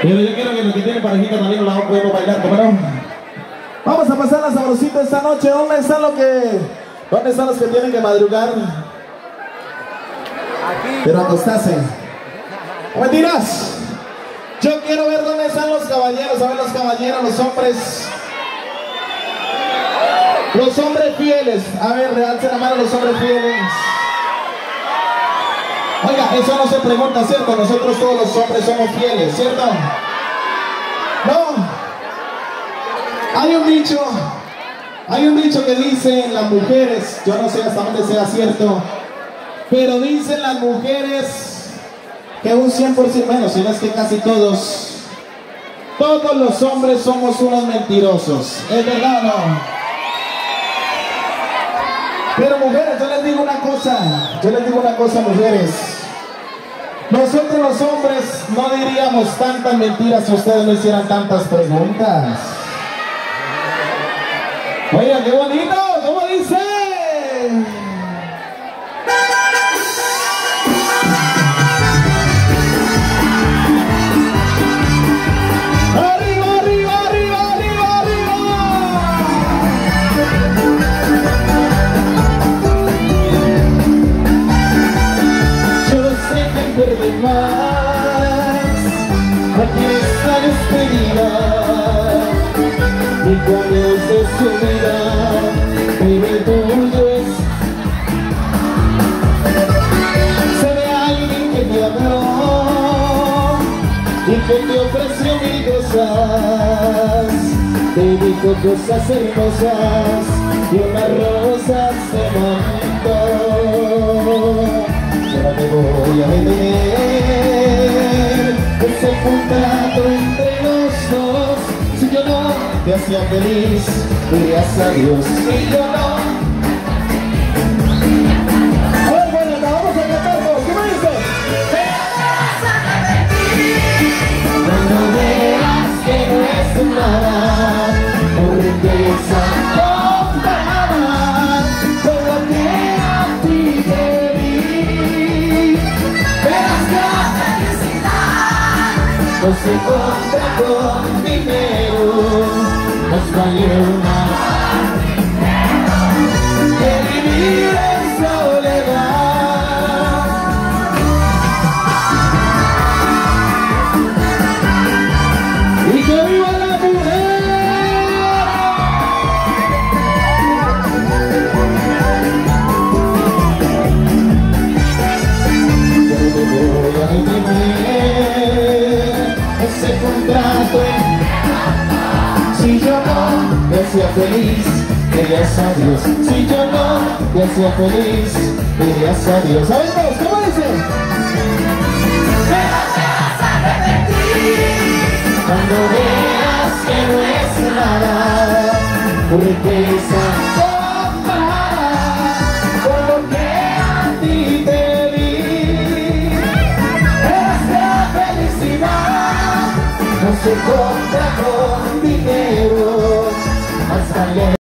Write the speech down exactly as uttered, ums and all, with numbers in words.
Pero yo quiero que los que tienen parejita también la podemos bailar, ¿cómo no? Vamos a pasar la sabrosita esta noche. ¿Dónde están los que, dónde están los que tienen que madrugar? Aquí. Pero acostarse. ¡Mentiras! Yo quiero ver dónde están los caballeros. A ver, los caballeros, los hombres. Los hombres fieles. A ver, realce la mano los hombres fieles. Oiga, eso no se pregunta, ¿cierto? Nosotros todos los hombres somos fieles, ¿cierto? No. Hay un dicho, hay un dicho que dicen las mujeres, yo no sé hasta dónde sea cierto, pero dicen las mujeres que un cien por ciento, bueno, si no es que casi todos, todos los hombres somos unos mentirosos. ¿Es verdad o no? Pero mujeres, yo les digo una cosa, yo les digo una cosa, mujeres. Nosotros los hombres no diríamos tantas mentiras si ustedes no hicieran tantas preguntas. Oiga, qué bonito, ¿cómo dice? Aquí está despedida y conoce su vida, pero el tuyo es. Se ve a alguien que te amó y que te ofreció mil cosas, te dijo cosas hermosas y unas rosas se mandó. Ahora te voy a detener ese contrato entre los dos. Si yo no te hacía feliz, dirías adiós. Si yo no. A ver, bueno, vamos a cantar todos. ¿Qué me dices? Te vas a arrepentir cuando veas que no es nada, por riqueza o fama, por lo que a ti te di. Verás que la felicidad no se compra con dinero, nos vale más que vivir en soledad. Y que viva la mujer. Yo te voy a detener ese contrato. Si yo no te hacía feliz, dirías adiós. Si yo no te hacía feliz, dirías adiós. ¿Sabes todos? ¿Cómo dicen? Pero te vas a arrepentir cuando veas que no es nada, por riqueza o fama, por lo que a ti te di. Es la felicidad no se compra con dinero, más vale